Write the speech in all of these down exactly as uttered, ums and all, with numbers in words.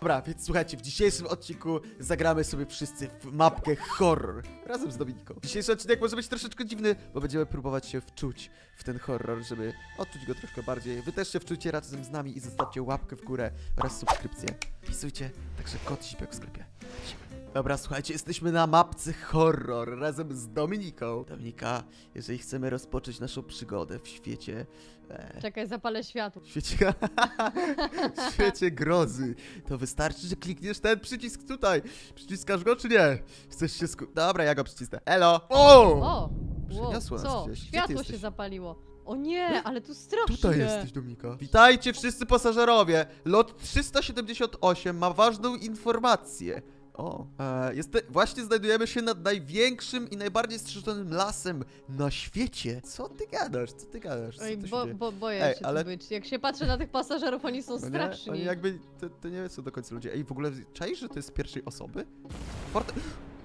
Dobra, więc słuchajcie, w dzisiejszym odcinku zagramy sobie wszyscy w mapkę horror razem z Dominiką. Dzisiejszy odcinek może być troszeczkę dziwny, bo będziemy próbować się wczuć w ten horror, żeby odczuć go troszkę bardziej. Wy też się wczujcie razem z nami i zostawcie łapkę w górę oraz subskrypcję. Wpisujcie także kod Zipek w sklepie. Dobra, słuchajcie, jesteśmy na mapce horror razem z Dominiką. Dominika, jeżeli chcemy rozpocząć naszą przygodę w świecie... E, Czekaj, zapalę światło. w świecie... w świecie grozy, to wystarczy, że klikniesz ten przycisk tutaj. Przyciskasz go, czy nie? Chcesz się sku... Dobra, ja go przycisnę. Elo! O! O! Przeniosło Wow, nas co? gdzieś. Gdzie ty Światło się jesteś? zapaliło. O nie, ale tu strasznie. Tutaj jesteś, Dominika. Witajcie wszyscy pasażerowie. Lot trzysta siedemdziesiąt osiem ma ważną informację. O, e, jest, właśnie znajdujemy się nad największym i najbardziej strzeżonym lasem na świecie. Co ty gadasz? Co ty gadasz? Co Oj, tu się bo, dzieje? bo, boję Ej, się ale- tu być. Jak się patrzę na tych pasażerów, oni są No nie? straszni. Oni jakby, to, to nie są do końca ludzie. Ej, w ogóle czaisz, że to jest z pierwszej osoby? Fort...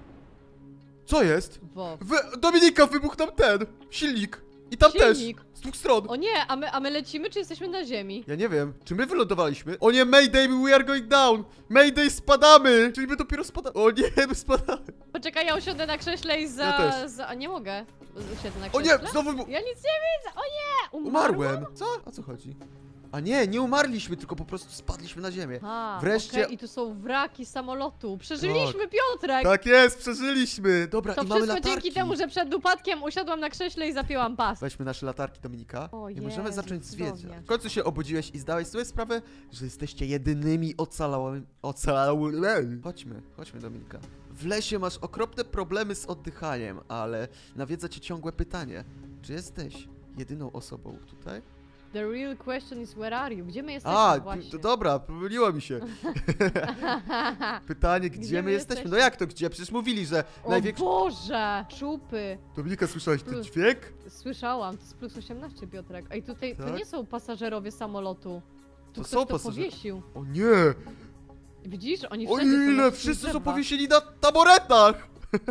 Co jest? Wo. Wy... Dominika, wybuchł tam ten silnik. I tam Silnik. też. Z dwóch stron. O nie, a my, a my lecimy, czy jesteśmy na ziemi? Ja nie wiem, czy my wylądowaliśmy? O nie, Mayday, we are going down! Mayday, spadamy! Czyli my dopiero spadamy. O nie, my spadamy. Poczekaj, ja usiądę na krześle i za... Ja też. za... A nie mogę. Usiądę na O krześle? nie, znowu wybuch... Ja nic nie widzę! O nie! Umarłam? Umarłem. Co? O co chodzi? A nie, nie umarliśmy, tylko po prostu spadliśmy na ziemię. A, Wreszcie- okej, i tu są wraki samolotu. Przeżyliśmy, Piotrek! Tak jest, przeżyliśmy. Dobra, To i mamy wszystko latarki. dzięki temu, że przed upadkiem usiadłam na krześle i zapięłam pas. Weźmy nasze latarki, Dominika. O I możemy Jezu, zacząć zwiedzać. cudownie. W końcu się obudziłeś i zdałeś sobie sprawę, że jesteście jedynymi ocalałymi... Ocalałymi... Chodźmy, chodźmy, Dominika. W lesie masz okropne problemy z oddychaniem, ale nawiedza cię ciągłe pytanie. Czy jesteś jedyną osobą tutaj? The real question is where are you? Gdzie my jesteśmy A, właśnie? to dobra, pomyliło mi się. Pytanie, gdzie, Gdzie my my jesteśmy? jesteśmy? No jak to gdzie? Przecież mówili, że O największy... Boże! Czupy! Dominika, słyszałeś ten Plus. dźwięk? Słyszałam, to jest plus osiemnaście, Piotrek. Ej, tutaj to Tak? nie są pasażerowie samolotu. Tu To ktoś są to pasażerowie. powiesił. O nie! Widzisz? Oni O wszędzie są na ile! wszystkich Wszyscy są drzewach. powiesieni na taboretach!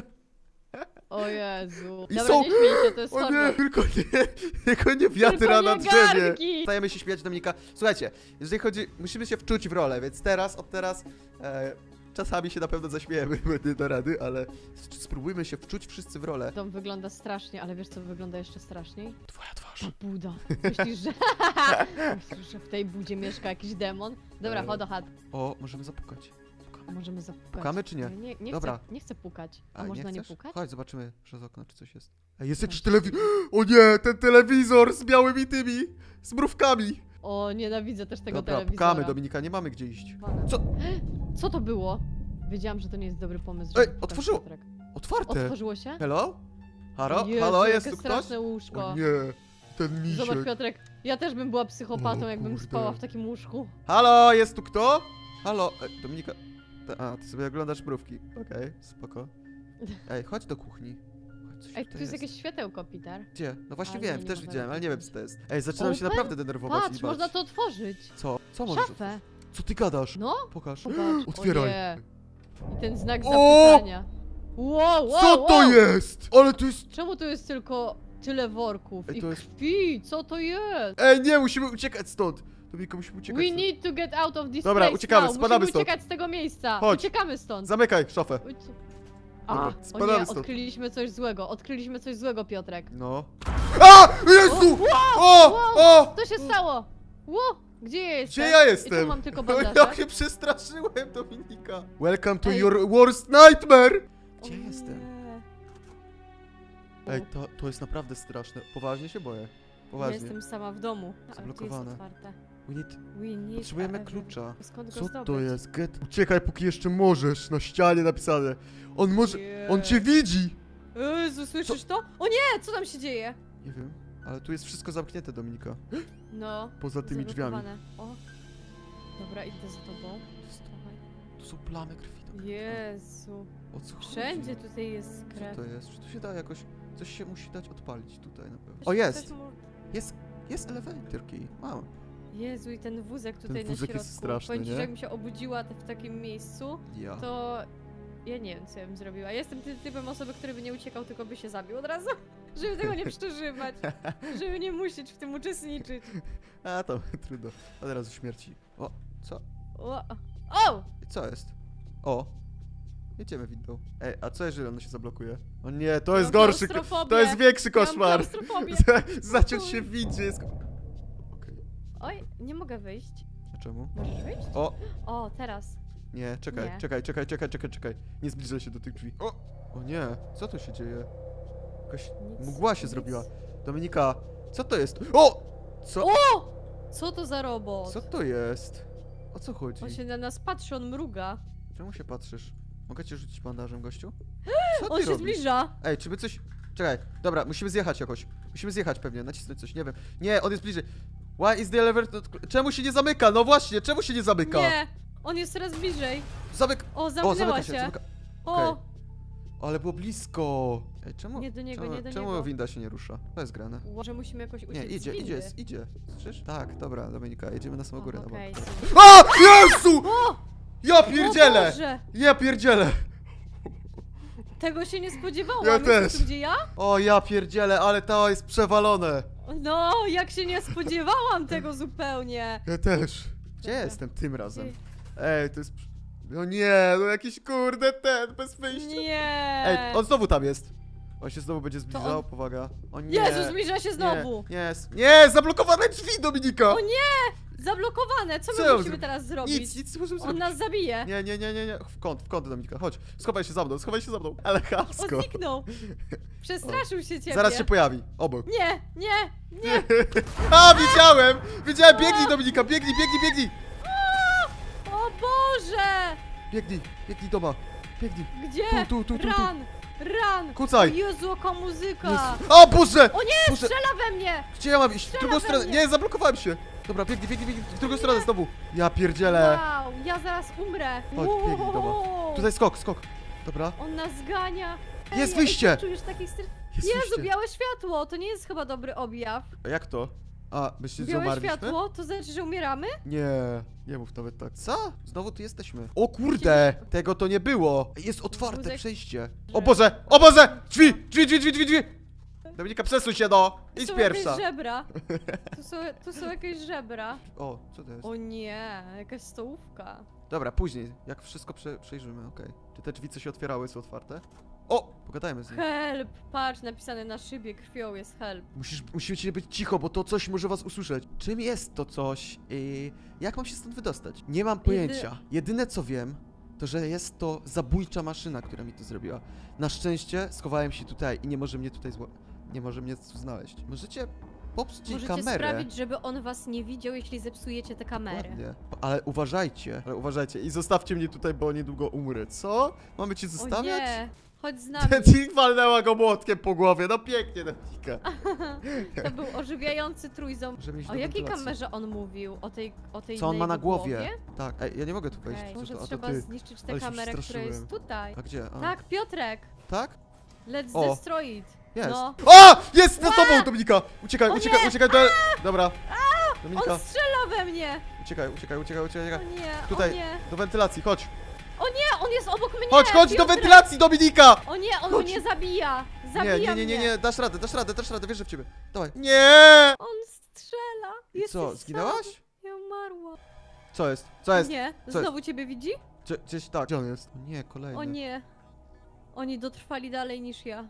O Jezu. I Dobra, są- nie śmiej się, to jest O nie, horror. tylko nie, tylko nie wiatra Tylko na nie drzewie. garnki. Stajemy się śmiać, Dominika. Słuchajcie, jeżeli chodzi, musimy się wczuć w rolę, więc teraz, od teraz, e, czasami się na pewno zaśmiejemy, bo nie da rady, ale s- spróbujmy się wczuć wszyscy w rolę. Dom wygląda strasznie, ale wiesz co wygląda jeszcze straszniej? Twoja twarz. Buda. Myślisz, że... Myślisz, że w tej budzie mieszka jakiś demon? Dobra, E. chodź do chat. O, możemy zapukać. A możemy zapukać. Pukamy czy nie? Nie, nie, Dobra. Chcę, nie chcę pukać. A, A, można nie, chcesz? pukać? Chodź, zobaczymy przez okno, czy coś jest. Ej, jest Chodź. jakiś telewizor. O nie, ten telewizor z białymi tymi, z mrówkami. O, nienawidzę też tego Dobra, telewizora. pukamy, Dominika, nie mamy gdzie iść. Pana. Co? Co to było? Wiedziałam, że to nie jest dobry pomysł. Ej, żeby pukać, otworzyło- Piotrek. Otwarte. Otworzyło się? Hello? Halo? Jezu, Halo, jakie jest tu ktoś? straszne łóżko. O nie, ten misiek. Zobacz, Piotrek, ja też bym była psychopatą, O jakbym kurde. spała w takim łóżku. Halo, jest tu kto? Halo, Ej, Dominika. Ta, a, ty sobie oglądasz mrówki. Okej, spoko. Ej, chodź do kuchni. Chodź, coś Ej, tutaj tu jest jakieś światełko, Peter. Gdzie? No właśnie Ale wiem, nie, nie też można widziałem, ale robić nie wiem nic. co to jest. Ej, zaczynam się Open? naprawdę denerwować i Patrz, bać. można to otworzyć. Co? Co możesz? Szafę. Co ty gadasz? No, Pokaż. popatrz. Otwieraj. O nie. I ten znak O! zapytania. Wow, wow, Co to wow. jest? Ale to jest... Czemu tu jest tylko tyle worków Ej, i to jest- krwi? Co to jest? Ej, nie, musimy uciekać stąd. Dominika, musimy uciekać We stąd. need to get out of this Dobra, place uciekamy, now. spadamy Musimy stąd. uciekać z tego miejsca. Chodź. Uciekamy stąd. Zamykaj szafę. Ucie... A, Dobra, o spadamy nie, stąd. odkryliśmy coś złego. Odkryliśmy coś złego, Piotrek. No. A! Jezu! O! O! Co się stało? Ło, gdzie ja jestem? Gdzie ja I jestem? tu mam tylko O, bandaże. jak się przestraszyłem, Dominika. Welcome to Ej. your worst nightmare! O Gdzie nie. jestem? O, Ej, to, to jest naprawdę straszne. Poważnie się boję. Ja Poważnie. jestem sama w domu. A, gdzie Zablokowane. jest otwarte? We need... We need Potrzebujemy a- klucza. Skąd go Co zdobyć? to jest? Get... Uciekaj, póki jeszcze możesz. Na ścianie napisane. On może... On cię Nie. widzi! Jezu, słyszysz to? O nie, co tam się dzieje? Nie wiem. Ale tu jest wszystko zamknięte, Dominika. No. Poza tymi drzwiami. zablokowane. O. Dobra, idę za tobą. To, jest, Dawaj. to są plamy krwi, Dominika. Jezu. O co chodzi? Wszędzie tutaj jest Co krew. to jest? Czy to się da jakoś... Coś się musi dać odpalić tutaj na pewno. Ktoś- O, jest! ktoś mu- Jest, jest elevator key. Mam. Jezu, i ten wózek tutaj wózek na środku. jest straszny, Powiem ci, nie? że jakbym się obudziła w takim miejscu, Ja. to ja nie wiem, co ja bym zrobiła. Jestem ty typem osoby, który by nie uciekał, tylko by się zabił od razu, żeby tego nie przeżywać, żeby nie musieć w tym uczestniczyć. A to trudno. Od razu śmierci. O, co? O! O! I co jest? O. Jedziemy windą. Ej, a co jeżeli ono się zablokuje? O nie, to jest Mam gorszy, klaustrofobię. to jest większy Mam koszmar. klaustrofobię. Zaciąć się w windzie jest... Okej, Oj, nie mogę wyjść. a czemu? Możesz wyjść? O, O, teraz. nie, czekaj, Nie. czekaj, czekaj, czekaj, czekaj, czekaj. Nie zbliżaj się do tych drzwi. O, o nie, co tu się dzieje? Jakaś Nic, mgła się nic. zrobiła. Dominika, co to jest? O! Co? O! Co to za robot? Co to jest? O co chodzi? On się na nas patrzy, on mruga. Czemu się patrzysz? Mogę cię rzucić bandażem, gościu? Co On ty się robisz? zbliża. Ej, czy by coś... Czekaj, dobra, musimy zjechać jakoś. Musimy zjechać pewnie, nacisnąć coś, nie wiem. Nie, on jest bliżej. Why is the elevator... Czemu się nie zamyka? No właśnie, czemu się nie zamyka? Nie, on jest coraz bliżej. Zamyk... O, O, zamknęła zamyka się. się, zamyka... O, Okej. Ale było blisko. Ej, czemu... Nie do niego, czemu, nie do czemu niego. winda się nie rusza? To jest grane. może musimy jakoś uciec Nie, z idzie, windy. idzie, jest, idzie. Słyszysz? Tak, dobra, Dominika, jedziemy na samą O, górę. okej, dobra. super. A! Jezu! O! Ja O pierdzielę! Boże! Ja pierdzielę! Tego się nie spodziewałam. Ja Jesteś też. tu, gdzie ja? O, ja pierdzielę, ale to jest przewalone. No, jak się nie spodziewałam tego zupełnie. Ja też. Gdzie Dobra. jestem tym razem? Gdzie- Ej, to jest... przy- No nie, no jakiś kurde ten, bez wyjścia. Nie. Ej, on znowu tam jest. On się znowu będzie To zbliżał, on- powaga. O nie. Jezu, zbliża się znowu. Nie, nie, s- nie, zablokowane drzwi, Dominika! O nie! Zablokowane. Co my Co ja musimy zro- teraz zrobić? Nic, nic nie możemy On zrobić. nas zabije. Nie, nie, nie, nie, nie. W kąt, w kąt, Dominika, chodź. Schowaj się za mną, schowaj się za mną. Elegancko. On zniknął. Przestraszył się ciebie. Zaraz się pojawi, obok. Nie, nie, nie. A, widziałem! Widziałem, biegnij, Dominika, biegnij, biegnij, biegnij! O Boże! Biegnij, biegnij doma, biegnij. Gdzie? Tu, tu, tu, tu, tu. Run! Run! Kucaj. O Jezu, jaka muzyka! Jezu. O Boże! O nie, Boże, strzela we mnie! gdzie ja mam iść? W Strzela drugą we stronę. mnie. Nie, zablokowałem się. Dobra, biegnij, biegnij, biegnij. W drugą stronę znowu. Ja pierdzielę. Wow, ja zaraz umrę. Chodź, biegnij, dobra. Wow. Tutaj skok, skok. Dobra. On nas gania. Jest ej, wyjście. Ej, czujesz takich stres... Jest Jezu, wyjście. białe światło, to nie jest chyba dobry objaw. A jak to? A, myślisz, że Białe umarliśmy? światło, to znaczy, że umieramy? Nie, nie mów nawet tak. Co? Znowu tu jesteśmy. O kurde, tego to nie było. Jest otwarte Wózek- przejście. że- O Boże, o Boże! Drzwi, drzwi, drzwi, drzwi, drzwi, drzwi. Dominika, przesuń się, no. Tu Idź są pierwsza. jakieś żebra. Tu są, tu są jakieś żebra. O, co to jest? O nie, jakaś stołówka. Dobra, później, jak wszystko prze przejrzymy, okej. Czy te drzwi, co się otwierały, są otwarte? O, pogadajmy z nim. Help! Patrz, napisane na szybie krwią jest help. Musisz, musicie być cicho, bo to coś może was usłyszeć. Czym jest to coś i jak mam się stąd wydostać? Nie mam pojęcia. Jedyne co wiem, to że jest to zabójcza maszyna, która mi to zrobiła. Na szczęście schowałem się tutaj i nie może mnie tutaj zło... Nie może mnie tu znaleźć. Możecie popsuć jej Możecie kamerę. sprawić, żeby on was nie widział, jeśli zepsujecie tę kamerę. Dokładnie. Ale uważajcie, ale uważajcie i zostawcie mnie tutaj, bo niedługo umrę. Co? Mamy cię O zostawiać? nie! Chodź z nami. Teddy walnęła go młotkiem po głowie, no pięknie, Dominika. To był ożywiający trójząb. Możemy iść O do jakiej wentylacji. kamerze on mówił? O tej, o tej Co on ma na jego głowie? Tak, ej, ja nie mogę tu wejść. Okej, Co może to? A to trzeba ty. zniszczyć tę Ale się kamerę, która przestraszyłem. jest tutaj. A gdzie? A. Tak, Piotrek! Tak? Let's O. destroy it. Jest. No. O! Jest za tobą, Dominika! Uciekaj, O uciekaj, nie! uciekaj do... Dobra. Dominika, On strzela we mnie! uciekaj, uciekaj, uciekaj, O uciekaj. nie, Tutaj, o nie. do wentylacji, chodź. O nie, on jest obok mnie! Chodź, chodź do Piotrek! wentylacji, Dominika! O nie, on Chodź. mnie zabija! Zabija Nie, nie, nie, nie, mnie. nie, dasz radę, dasz radę, dasz radę, wierzę w ciebie. Dawaj. Nie! On strzela! I Jesteś co, sam. zginęłaś? Ja umarłam. Co jest? Co jest? Nie, Co jest? znowu ciebie widzi? Gdzie, gdzieś tak, gdzie on jest? O nie, kolejny. O nie. Oni dotrwali dalej niż ja.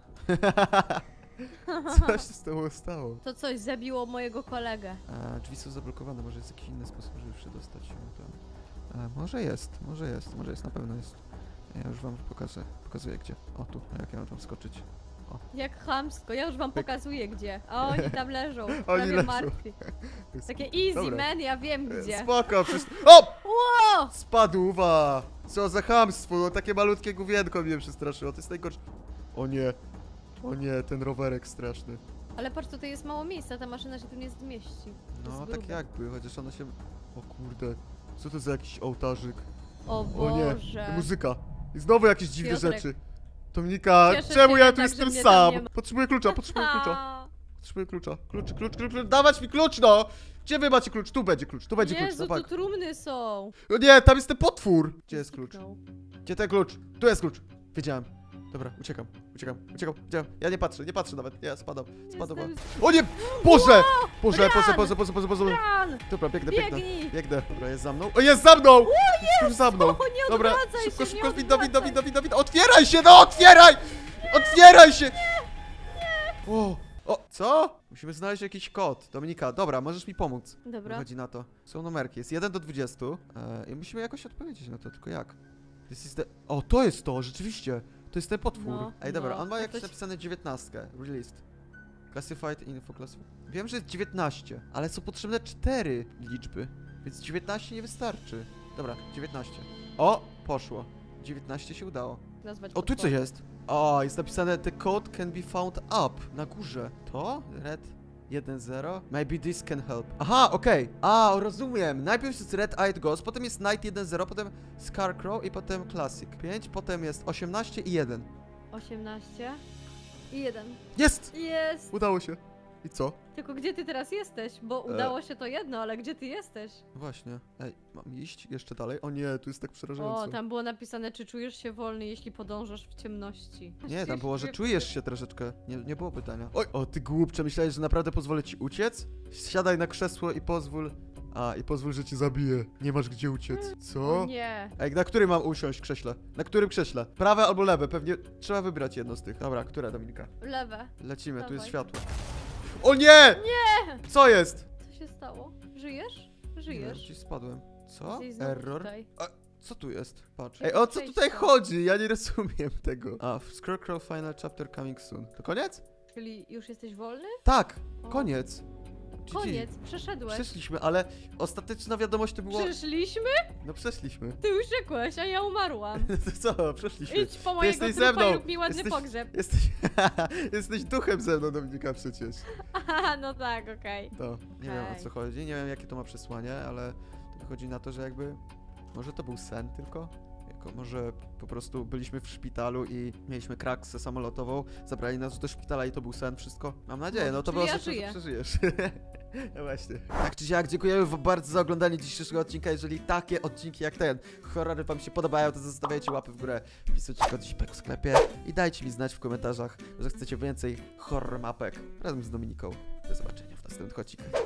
Co się z tobą stało? To coś zabiło mojego kolegę. A, drzwi są zablokowane, może jest jakiś inny sposób, żeby przedostać się tam. A, może jest, może jest, może jest, na pewno jest. Ja już wam pokażę, pokazuję gdzie. O tu, a jak ja mam tam skoczyć? Jak chamsko, ja już wam Pyk. pokazuję gdzie. A oni tam leżą, Oni prawie leżą. martwi. To jest- Takie easy Dobra. man, ja wiem E, gdzie. Spoko, przecież... O! Ło! Spadła! Co za chamstwo, no, takie malutkie gówienko mnie przestraszyło, to jest najgorsze. O nie, o nie, ten rowerek straszny. Ale patrz, tutaj jest mało miejsca, ta maszyna się tu nie zmieści. To No jest tak grube. jakby, chociaż ona się... O kurde, co to za jakiś ołtarzyk? O O nie, Boże. muzyka. I znowu jakieś dziwne Piotrek. rzeczy. Dominika, Cieszę czemu się ja tu jednak, że jestem mnie tam sam? nie ma. Potrzebuję klucza, potrzebuję klucza. A, Potrzebuję klucza. Klucz, klucz, klucz, klucz. Dawać mi klucz, no! Gdzie wy macie klucz? Tu będzie klucz, tu będzie klucz. Jezu, No, tu tak. trumny są. O nie, tam jest ten potwór! Gdzie jest klucz? Zniknął. Gdzie ten klucz? Tu jest klucz. Wiedziałem. Dobra, uciekam, uciekam, uciekam, uciekam. Ja nie patrzę, nie patrzę nawet. Ja spadam, spadam. Jestem... O nie! Boże! Boże, Run! Boże, Boże, Boże, Boże, Boże. Run! Dobra, biegnę, biegnę. Biegnij! Biegnę. Dobra, jest za mną. O, jest za mną! Jest już za mną. O nie, Dobra, odwracaj szybko, się, szybko, nie winda, winda, odwracaj. winda, winda, winda. Otwieraj się, no otwieraj! Otwieraj się! O, o, co? Musimy znaleźć jakiś kod. Dominika, dobra, możesz mi pomóc. Dobra. Wychodzi na to. Są numerki, jest jeden do dwudziestu e, i musimy jakoś odpowiedzieć na to, tylko jak? This is the... O, to jest to, rzeczywiście. To jest ten potwór. No, Ej, dobra, no. on ma Jak jakieś ktoś- napisane dziewiętnastkę. Released. Classified info classified. Wiem, że jest dziewiętnaście, ale są potrzebne cztery liczby, więc dziewiętnaście nie wystarczy. Dobra, dziewiętnaście. O, poszło. dziewiętnaście się udało. Nazwać O, tu potwora. coś jest. O, jest napisane the code can be found up. Na górze. To? Red jeden zero? Maybe this can help. Aha, okej. A, rozumiem. Najpierw jest Red Eyed Ghost, potem jest Night jeden zero, potem Scarecrow i potem Classic. pięć, potem jest osiemnaście i jeden. osiemnaście i jeden. Jest! Jest! Udało się. I co? Tylko gdzie ty teraz jesteś? Bo E. udało się to jedno, ale gdzie ty jesteś? Właśnie. Ej, mam iść jeszcze dalej? O nie, tu jest tak przerażająco. O, tam było napisane, czy czujesz się wolny, jeśli podążasz w ciemności. Nie, tam było, że czujesz się troszeczkę. Nie, nie było pytania. Oj, o ty głupcze, myślałeś, że naprawdę pozwolę ci uciec? Siadaj na krzesło i pozwól... A, i pozwól, że cię zabiję. Nie masz gdzie uciec. Co? O nie. Ej, na którym mam usiąść krześle? Na którym krześle? Prawe albo lewe? Pewnie trzeba wybrać jedno z tych. Dobra, które, Dominika? Lewe. Lecimy, tu jest Dawaj. światło. O nie! Nie! Co jest? Co się stało? Żyjesz? Nie wiem, Żyjesz? gdzieś spadłem. Co? Jesteś znowu Error? tutaj. Co tu jest? Patrz. Ej, Jakieś o co tutaj przejście. chodzi? Ja nie rozumiem tego. A, Scarecrow Final Chapter coming soon. To koniec? Czyli już jesteś wolny? Tak, O. koniec. G G. Koniec, przeszedłeś. Przeszliśmy, ale ostateczna wiadomość to było... Przeszliśmy? No przeszliśmy. Ty uciekłeś, a ja umarłam. To co? Przeszliśmy. Idź po mojego jesteś trupa ze mną. i rób mi ładny Jesteś- pogrzeb. Jesteś... Jesteś duchem ze mną, Dominika, przecież. Aha, no tak, okej. To, nie wiem o Okej. co chodzi, nie wiem jakie to ma przesłanie, ale to wychodzi na to, że jakby... Może to był sen tylko? Jako może po prostu byliśmy w szpitalu i mieliśmy kraksę samolotową, zabrali nas do szpitala i to był sen, wszystko? Mam nadzieję, Może, no to czyli było ja rzeczy, że żyję. przeżyjesz. No właśnie. Tak czy siak, dziękujemy wam bardzo za oglądanie dzisiejszego odcinka. Jeżeli takie odcinki jak ten, horrory wam się podobają, to zostawiajcie łapy w górę, wpisujcie kod zipek w sklepie i dajcie mi znać w komentarzach, że chcecie więcej horror mapek razem z Dominiką. Do zobaczenia w następnych odcinkach.